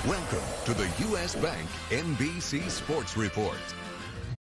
Welcome to the U.S. Bank NBC Sports Report.